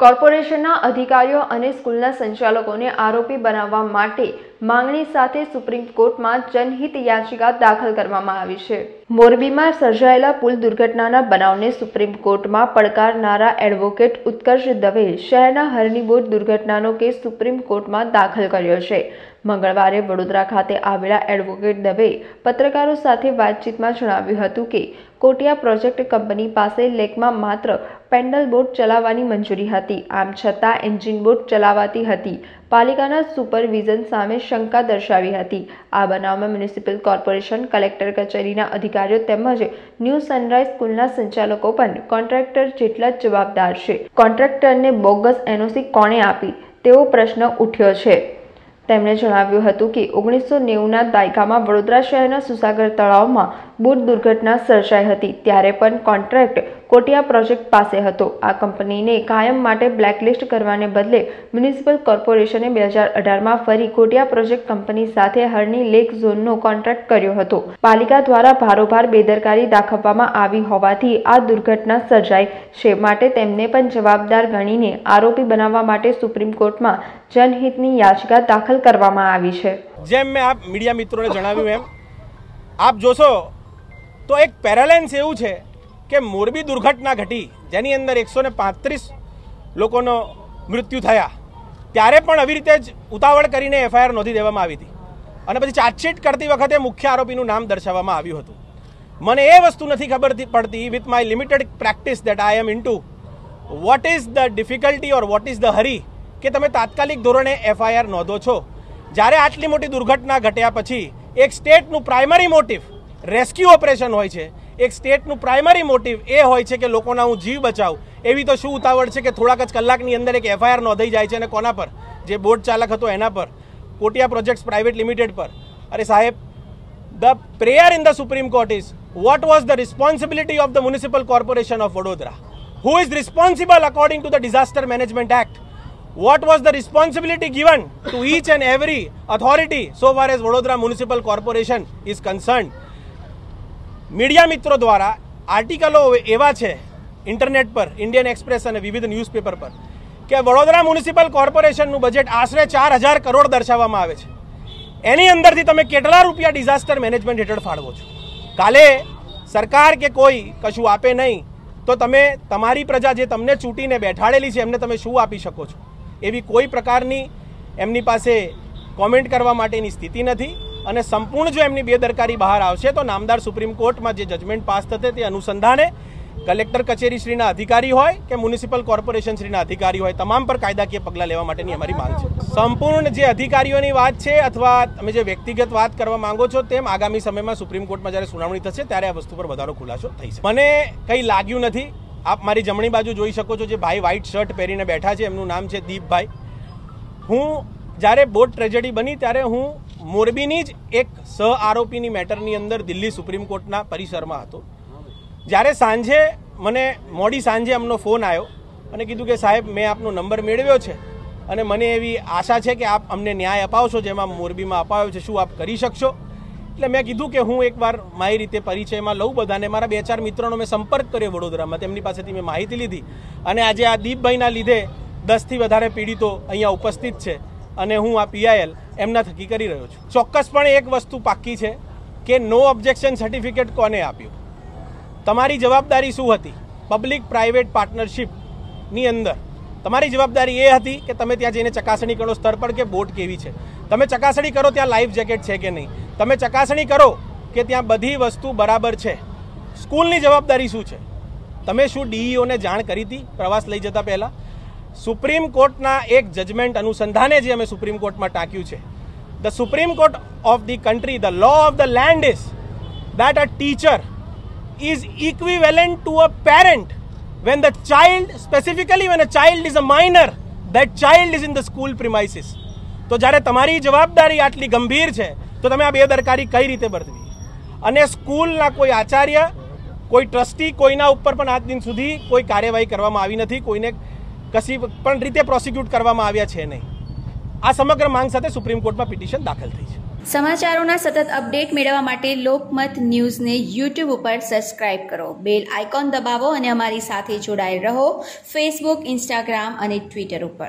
કોર્પોરેશનના અધિકારીઓ અને સ્કૂલના સંચાલકોને આરોપી બનાવવા માટે માંગણી સાથે સુપ્રીમ કોર્ટમાં જનહિત યાચિકા દાખલ કરવામાં આવી છે। મોરબીમાં સર્જાયેલા પુલ દુર્ઘટનાના બનાવને સુપ્રીમ કોર્ટમાં પડકારનારા એડવોકેટ ઉત્કર્ષ દવે શહેરના હરની બોટ દુર્ઘટનાનો કેસ સુપ્રીમ કોર્ટમાં દાખલ કર્યો છે। મંગળવારે વડોદરા ખાતે આવેલા એડવોકેટ દવે પત્રકારો સાથે વાતચીતમાં જણાવ્યું હતું કે કોટિયા પ્રોજેક્ટ કંપની પાસે લેકમાં માત્ર પેન્ડલ બોટ ચલાવવાની મંજૂરી હતી, આમ છતાં એન્જિન બોટ ચલાવાતી હતી। પાલિકાના સુપરવિઝન સામે શંકા દર્શાવી હતી। આ બનાવમાં મ્યુનિસિપલ કોર્પોરેશન, કલેક્ટર કચેરીના અધિકારીઓ તેમજ ન્યૂ સનરાઈઝ સ્કૂલના સંચાલકો પણ કોન્ટ્રાક્ટર જેટલા જ જવાબદાર છે। કોન્ટ્રાક્ટરને બોગસ એનઓસી કોણે આપી તેવો પ્રશ્ન ઉઠ્યો છે। તેમણે જણાવ્યું હતું કે 1990ના દાયકામાં વડોદરા શહેરના સુસાગર તળાવમાં બોટ દુર્ઘટના સર્જાઈ હતી, ત્યારે પણ કોન્ટ્રાક્ટ કોટિયા પ્રોજેક્ટ પાસે હતો। આ કંપનીને કાયમ માટે બ્લેકલિસ્ટ કરવાને બદલે મ્યુનિસિપલ કોર્પોરેશને 2018માં ફરી કોટિયા પ્રોજેક્ટ કંપની સાથે હરની લેક ઝોનનો કોન્ટ્રાક્ટ કર્યો હતો। પાલિકા દ્વારા ભારોભાર બેદરકારી દાખવવામાં આવી હોવાથી આ દુર્ઘટના સર્જાઈ છે, માટે તેમને પણ જવાબદાર ગણીને આરોપી બનાવવા માટે સુપ્રીમ કોર્ટમાં જનહિતની યાચિકા દાખલ કરવામાં આવી છે। જેમ મેં આપ મીડિયા મિત્રોને જણાવ્યું એમ આપ જોશો તો એક પેરેલેન્સ એવું છે કે મોરબી દુર્ઘટના ઘટી જેની અંદર 135 લોકોનો મૃત્યુ થયા, ત્યારે પણ આવી રીતે જ ઉતાવળ કરીને એફઆઈઆર નોંધી દેવામાં આવી હતી અને પછી ચાર્જશીટ કરતી વખતે મુખ્ય આરોપીનું નામ દર્શાવવામાં આવ્યું હતું। મને એ વસ્તુ નથી ખબર પડતી with my limited practice that I am into what is the difficulty or what is the hurry કે તમે તાત્કાલિક ધોરણે એફઆઈઆર નોંધો છો, જ્યારે આટલી મોટી દુર્ઘટના ઘટ્યા પછી એક સ્ટેટનું પ્રાઇમરી મોટિવ રેસ્ક્યુ ઓપરેશન હોય છે, એક સ્ટેટનું પ્રાઇમરી મોટિવ એ હોય છે કે લોકોના હું જીવ બચાવું। એવી તો શું ઉતાવળ છે કે થોડાક જ કલાકની અંદર એક એફઆઈઆર નોંધાઈ જાય છે અને કોના પર? જે બોટ ચાલક હતો એના પર, કોટિયા પ્રોજેક્ટ્સ પ્રાઇવેટ લિમિટેડ પર। અરે સાહેબ, the prayer in the supreme court is what was the responsibility of the municipal corporation of Vadodara? Who is responsible according to the disaster management act? What was the responsibility given to each and every authority so far as Vadodara Municipal Corporation is concerned? Media મિત્રો દ્વારા આર્ટિકલો એવા છે internet પર, Indian express અને વિવિધ newspaper પર કે Vadodara municipal કોર્પોરેશનનું budget આશરે 4000 કરોડ દર્શાવવામાં આવે છે। એની અંદરથી તમે કેટલા રૂપિયા ડિઝાસ્ટર મેનેજમેન્ટ હેઠળ ફાળવો છો? કાલે સરકાર કે કોઈ કશું આપે નહીં તો તમે તમારી પ્રજા જે તમને ચૂંટીને બેઠાડેલી છે એમને તમે શું આપી શકો છો? એવી કોઈ પ્રકારની એમની પાસે કોમેન્ટ કરવા માટેની સ્થિતિ નથી અને સંપૂર્ણ જો એમની બેદરકારી બહાર આવશે તો નામદાર સુપ્રીમ કોર્ટમાં જે જજમેન્ટ પાસ થશે તે અનુસંધાને કલેક્ટર કચેરી શ્રીના અધિકારી હોય કે મ્યુનિસિપલ કોર્પોરેશન શ્રીના અધિકારી હોય તમામ પર કાયદાકીય પગલાં લેવા માટેની અમારી માંગ છે। સંપૂર્ણ જે અધિકારીઓની વાત છે અથવા તમે જે વ્યક્તિગત વાત કરવા માંગો છો તેમ આગામી સમયમાં સુપ્રીમ કોર્ટમાં જ્યારે સુનાવણી થશે ત્યારે આ વસ્તુ પર વધારો ખુલાસો થઈ શકે। મને કંઈ લાગ્યું નથી। આપ મારી જમણી બાજુ જોઈ શકો છો, જે ભાઈ વ્હાઇટ શર્ટ પહેરીને બેઠા છે એમનું નામ છે દીપભાઈ। હું જ્યારે બોટ ટ્રેજેડી બની ત્યારે હું મોરબીની જ એક સહ આરોપીની મેટરની અંદર દિલ્હી સુપ્રીમ કોર્ટના પરિસરમાં હતો। જ્યારે સાંજે મને મોડી સાંજે એમનો ફોન આવ્યો અને કીધું કે સાહેબ મેં આપનો નંબર મેળવ્યો છે અને મને એવી આશા છે કે આપ અમને ન્યાય અપાવશો જેમાં મોરબીમાં અપાવ્યો છે, શું આપ કરી શકશો? એટલે મેં કીધું કે હું એકવાર મારી રીતે પરિચયમાં લઉં બધાને। મારા 2-4 મિત્રોનો મેં સંપર્ક કર્યો વડોદરામાં, તેમની પાસેથી મેં માહિતી લીધી અને આજે આ દીપભાઈના લીધે 10થી વધારે પીડિતો અહીંયા ઉપસ્થિત છે અને હું આ પીઆઈએલ એમના થકી કરી રહ્યો છું। ચોક્કસપણે એક વસ્તુ પાક્કી છે કે નો ઓબ્જેક્શન સર્ટિફિકેટ કોને આપ્યું? તમારી જવાબદારી શું હતી? પબ્લિક પ્રાઇવેટ પાર્ટનરશિપની અંદર તમારી જવાબદારી એ હતી કે તમે ત્યાં જઈને ચકાસણી કરો સ્તર પર કે બોટ કેવી છે, તમે ચકાસણી કરો ત્યાં લાઈફ જેકેટ છે કે નહીં, તમે ચકાસણી કરો કે ત્યાં બધી વસ્તુ બરાબર છે। સ્કૂલની જવાબદારી શું છે? તમે શું ડીઈઓને જાણ કરી હતી પ્રવાસ લઈ જતા પહેલાં? સુપ્રીમ કોર્ટના એક જજમેન્ટ અનુસંધાને જે અમે સુપ્રીમ કોર્ટમાં ટાંક્યું છે, the supreme court of the country, the law of the land is that a teacher is equivalent to a parent when the child, specifically when a child is a minor, that child is in the school premises। તો જ્યારે તમારી જવાબદારી આટલી ગંભીર છે તો તમે આ બેદરકારી કઈ રીતે બરતવી? અને સ્કૂલના કોઈ આચાર્ય, કોઈ ટ્રસ્ટી, કોઈના ઉપર પણ આજ દિન સુધી કોઈ કાર્યવાહી કરવામાં આવી નથી, કોઈને કશી પણ રીતે પ્રોસિક્યુટ કરવામાં આવ્યા છે નહીં। આ સમગ્ર માંગ સાથે સુપ્રીમ કોર્ટમાં પિટિશન દાખલ થઈ છે। સમાચારોના સતત અપડેટ મેળવવા માટે લોકમત ન્યૂઝને યુટ્યુબ ઉપર સબસ્ક્રાઇબ કરો, બેલ આઇકોન દબાવો અને અમારી સાથે જોડાયેલ રહો ફેસબુક, ઇન્સ્ટાગ્રામ અને ટ્વિટર ઉપર.